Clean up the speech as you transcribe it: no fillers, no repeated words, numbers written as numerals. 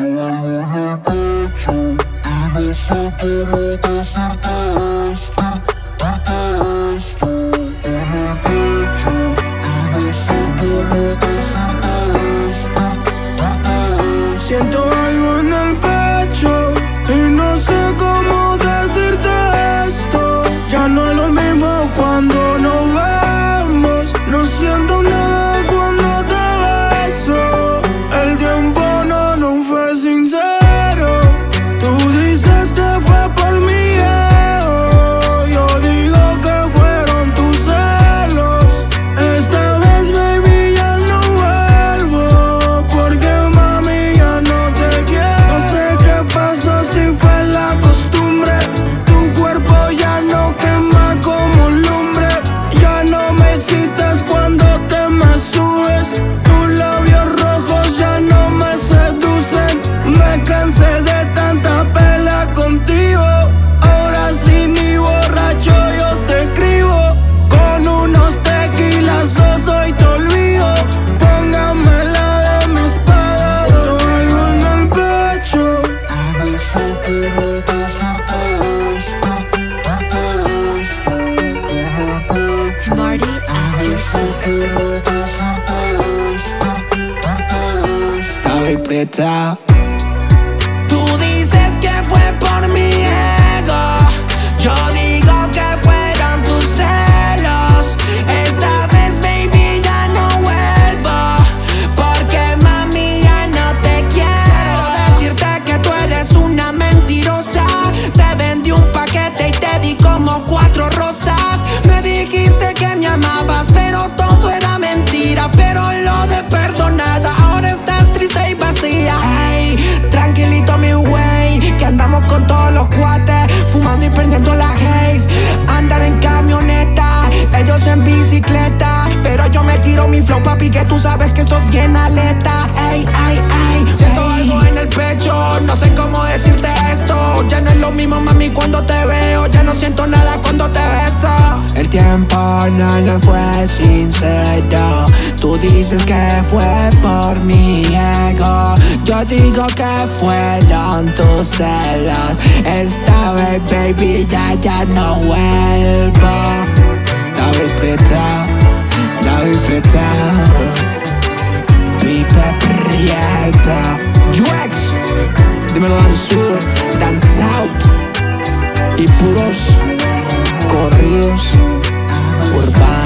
algo en el pecho y no sé cómo decirte esto, darte esto. En el pecho y no sé cómo decirte esto, darte esto. Siento algo en el pecho y no sé cómo decirte esto. Ya no es lo mismo cuando nos vemos. No siento nada cuando te beso. El tiempo no fue sincero. Tú dices que fue por mi ego. Yo digo que fueron tus celos. Esta vez, baby, ya no vuelvo, porque mami, ya no te quiero. No sé qué pasó, si fue la costumbre. Tu cuerpo ya no quema como lumbre. Ya no me excitas cuando te me subes. Tus labios rojos ya no me seducen. Me cansé de tanta pelea contigo. Ahora sí ni borracho yo te escribo. Con unos tequilas hoy te olvido. Póngame la de mi espada. Siento algo en el pecho Y no sé cómo decirte esto, darte esto. En el pecho Marty y no sé cómo decirte esto, darte esto. Estaba preta. Tú dices que fue por mi ego. Yo digo que fueron tus celos. Esta vez, baby, ya no vuelvo, porque mami, ya no te quiero. Decirte que tú eres una mentirosa. Te vendí un paquete y te di como 4 rosas. Me dijiste que me amabas, pero todo era mentira. Pero lo de perdonada, ahora estás triste y vacía. Hey, tranquilito mi wey, que andamos con todos los cuates, fumando y prendiendo la haze. Andar en camioneta, ellos en bicicleta, pero yo me tiro mi flow, papi, que tú sabes que esto tiene aleta. Ey, ey, ey, siento algo en el pecho, no sé cómo decirte esto. Ya no es lo mismo, mami, cuando te veo. Ya no siento nada cuando te beso. El tiempo no fue sincero. Tú dices que fue por mi ego. Yo digo que fueron tus celos. Esta vez, baby, ya no vuelvo. David Preta, David Preta, Pipe Prieta, Juex, dímelo Dan Sur, Dan South y puros corridos urbanos.